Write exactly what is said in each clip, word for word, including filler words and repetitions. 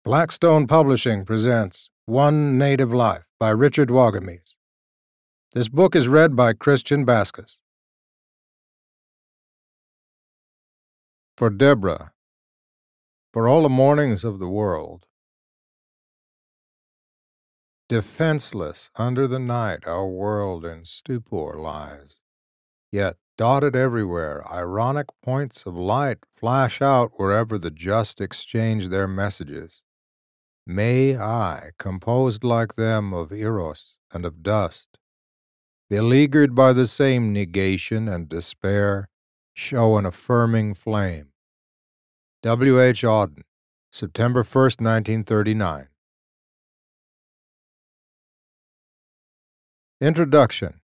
Blackstone Publishing presents One Native Life by Richard Wagamese. This book is read by Christian Baskous. For Deborah, for all the mornings of the world. Defenseless under the night our world in stupor lies, yet dotted everywhere ironic points of light flash out wherever the just exchange their messages. May I, composed like them of eros and of dust, beleaguered by the same negation and despair, show an affirming flame. W H Auden, September first, nineteen thirty-nine. Introduction.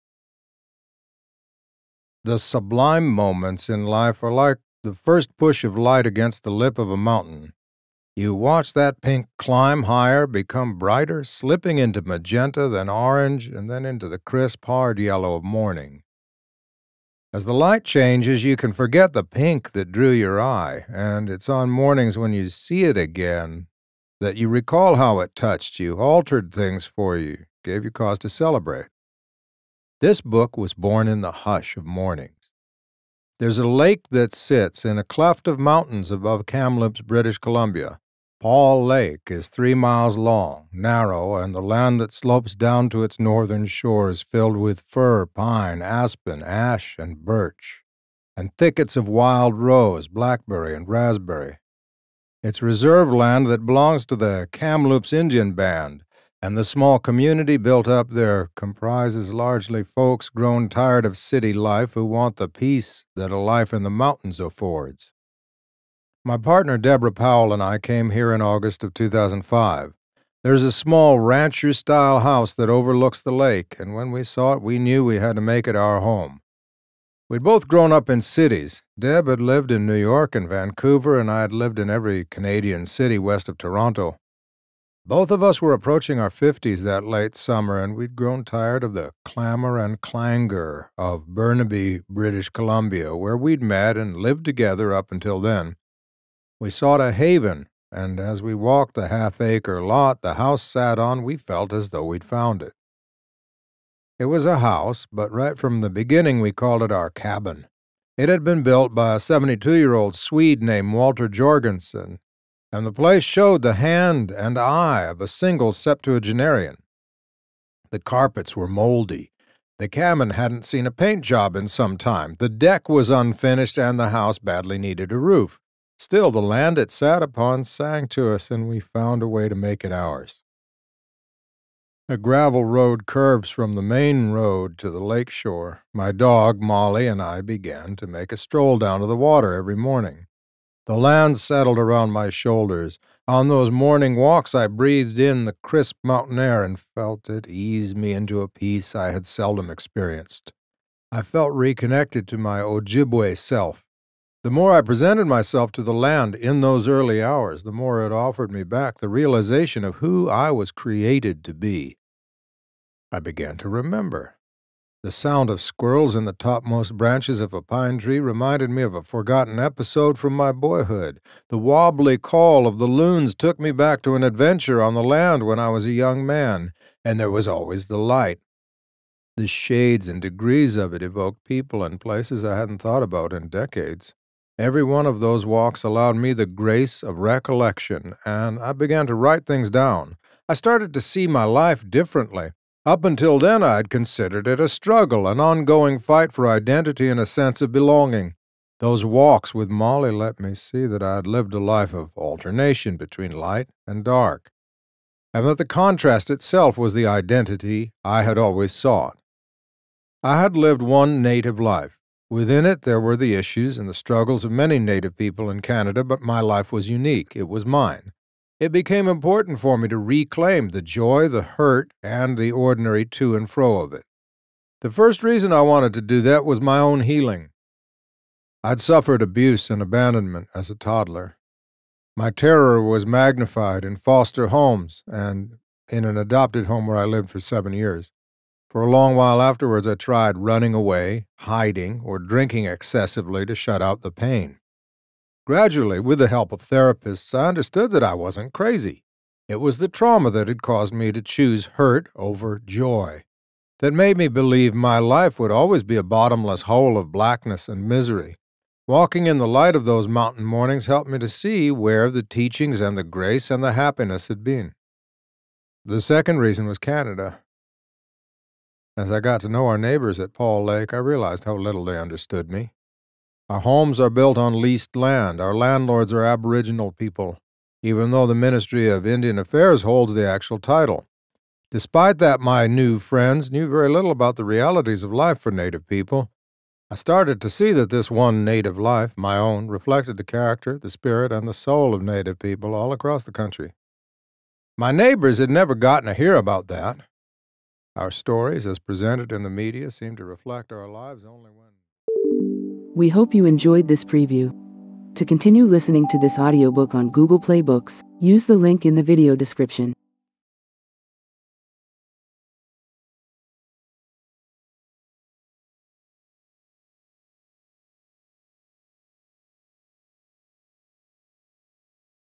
The sublime moments in life are like the first push of light against the lip of a mountain. You watch that pink climb higher, become brighter, slipping into magenta, then orange, and then into the crisp, hard yellow of morning. As the light changes, you can forget the pink that drew your eye, and it's on mornings when you see it again that you recall how it touched you, altered things for you, gave you cause to celebrate. This book was born in the hush of mornings. There's a lake that sits in a cleft of mountains above Kamloops, British Columbia. Paul Lake is three miles long, narrow, and the land that slopes down to its northern shore is filled with fir, pine, aspen, ash, and birch, and thickets of wild rose, blackberry, and raspberry. It's reserve land that belongs to the Kamloops Indian Band, and the small community built up there comprises largely folks grown tired of city life who want the peace that a life in the mountains affords. My partner Deborah Powell and I came here in August of two thousand five. There's a small rancher-style house that overlooks the lake, and when we saw it, we knew we had to make it our home. We'd both grown up in cities. Deb had lived in New York and Vancouver, and I had lived in every Canadian city west of Toronto. Both of us were approaching our fifties that late summer, and we'd grown tired of the clamor and clangor of Burnaby, British Columbia, where we'd met and lived together up until then. We sought a haven, and as we walked the half-acre lot the house sat on, we felt as though we'd found it. It was a house, but right from the beginning we called it our cabin. It had been built by a seventy-two-year-old Swede named Walter Jorgensen, and the place showed the hand and eye of a single septuagenarian. The carpets were moldy. The cabin hadn't seen a paint job in some time. The deck was unfinished, and the house badly needed a roof. Still, the land it sat upon sang to us, and we found a way to make it ours. A gravel road curves from the main road to the lake shore. My dog, Molly, and I began to make a stroll down to the water every morning. The land settled around my shoulders. On those morning walks I breathed in the crisp mountain air and felt it ease me into a peace I had seldom experienced. I felt reconnected to my Ojibway self. The more I presented myself to the land in those early hours, the more it offered me back the realization of who I was created to be. I began to remember. The sound of squirrels in the topmost branches of a pine tree reminded me of a forgotten episode from my boyhood. The wobbly call of the loons took me back to an adventure on the land when I was a young man, and there was always the light. The shades and degrees of it evoked people and places I hadn't thought about in decades. Every one of those walks allowed me the grace of recollection, and I began to write things down. I started to see my life differently. Up until then, I had considered it a struggle, an ongoing fight for identity and a sense of belonging. Those walks with Molly let me see that I had lived a life of alternation between light and dark, and that the contrast itself was the identity I had always sought. I had lived one native life. Within it, there were the issues and the struggles of many Native people in Canada, but my life was unique. It was mine. It became important for me to reclaim the joy, the hurt, and the ordinary to and fro of it. The first reason I wanted to do that was my own healing. I'd suffered abuse and abandonment as a toddler. My terror was magnified in foster homes and in an adopted home where I lived for seven years. For a long while afterwards, I tried running away, hiding, or drinking excessively to shut out the pain. Gradually, with the help of therapists, I understood that I wasn't crazy. It was the trauma that had caused me to choose hurt over joy, that made me believe my life would always be a bottomless hole of blackness and misery. Walking in the light of those mountain mornings helped me to see where the teachings and the grace and the happiness had been. The second reason was Canada. As I got to know our neighbors at Paul Lake, I realized how little they understood me. Our homes are built on leased land. Our landlords are Aboriginal people, even though the Ministry of Indian Affairs holds the actual title. Despite that, my new friends knew very little about the realities of life for Native people. I started to see that this one Native life, my own, reflected the character, the spirit, and the soul of Native people all across the country. My neighbors had never gotten to hear about that. Our stories, as presented in the media, seemed to reflect our lives only when... We hope you enjoyed this preview. To continue listening to this audiobook on Google Play Books, use the link in the video description.